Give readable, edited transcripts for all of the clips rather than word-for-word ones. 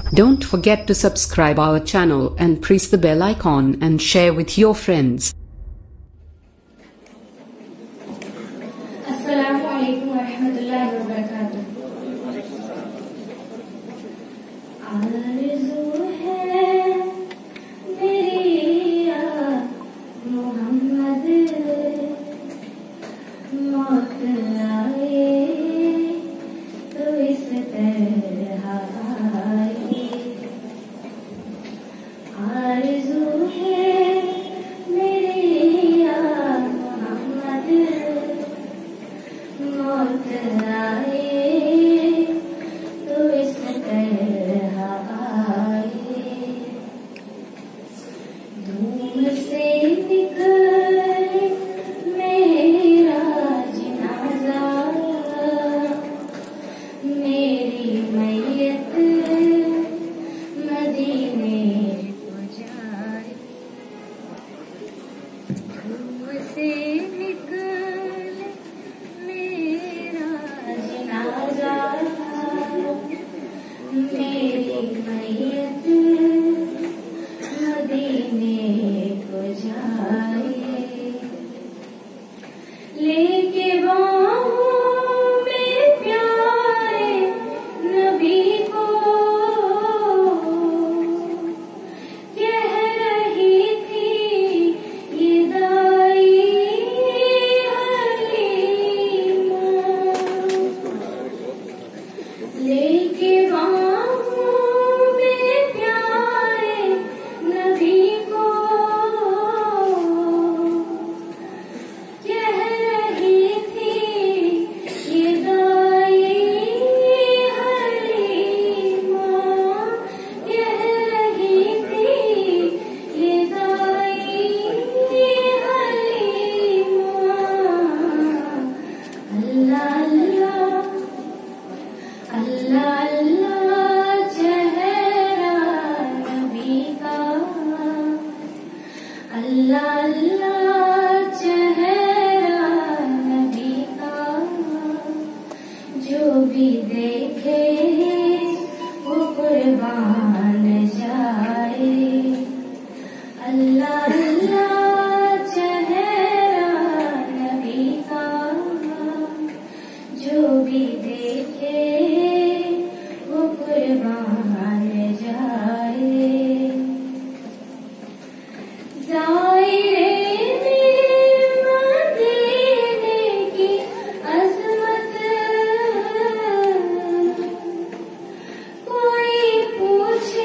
Don't forget to subscribe our channel and press the bell icon and share with your friends. Assalamualaikum warahmatullahi wabarakatuh. आरज़ू है मेरी या मोहम्मद, मौत आए तो इस तरह आए। आरज़ू है मेरी या मोहम्मद, मौत आए तो इस तरह आए। धूम से निकले मेरा जनाजा, मेरी मैयत मदीने को जाए। धूम से निकले मेरा जनाजा, मेरी मैयत मदीने को जाए। लेके बाहों में प्यारे नबी को, कह रही थी ये दाई हलीमा। लेके बाहों में प्यारे नबी को, कह रही थी ये दाई हलीमा। कह रही थी ये दाई हलीमा। अल्लाह अल्लाह अल्लाह अल्लाह चेहरा नबी का, अल्लाह अल्लाह चेहरा नबी का। जो भी देखे वो कुर्बान जाए। अल्लाह अल्लाह चेहरा नबी का, जो भी देखे वो कुर्बान जाए। ज़ाहिरे मदीने की अज़मत, कोई पूछ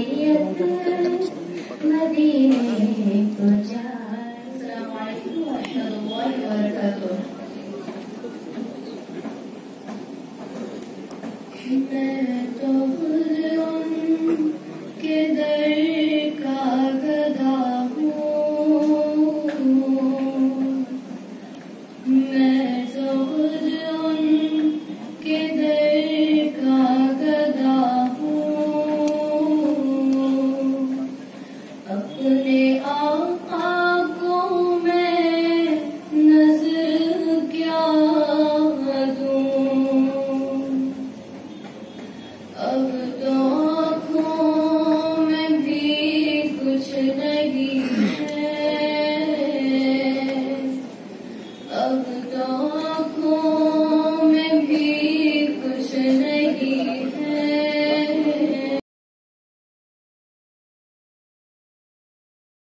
तैयत मदीने को जाए। अस्सलाम वालेकुम व रहमतुल्लाहि व बरकातुहू। मैं तो खुद उनके दर का गदा हूँ, मैं तो खुद उनके दर का गदा हूँ। अपने आका को मैं नज़र क्या दूँ, अब तो आँखों में भी कुछ नहीं है, अब तो आँखों में भी कुछ नहीं है।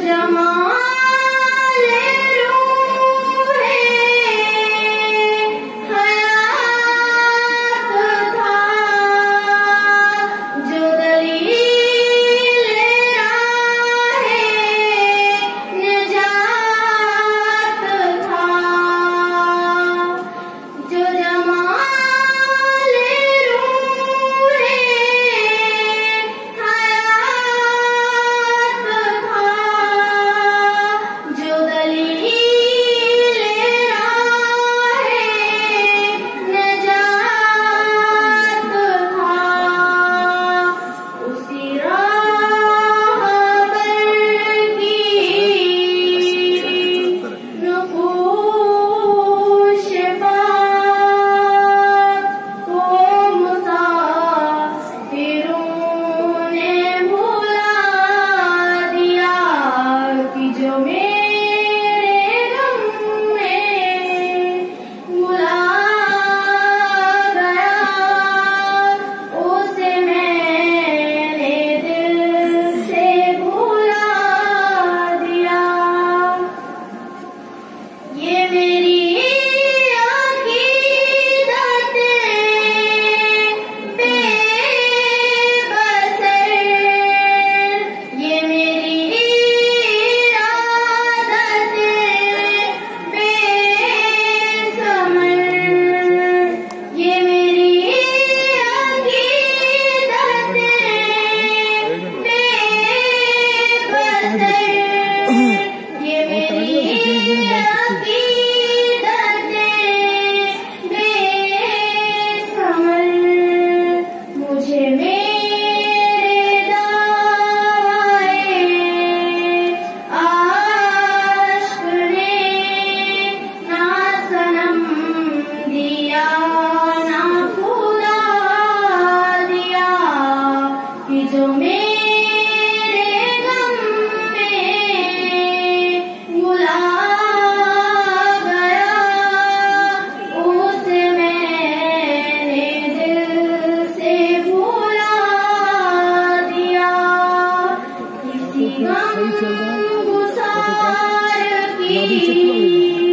सही चल रहा है, गुसार की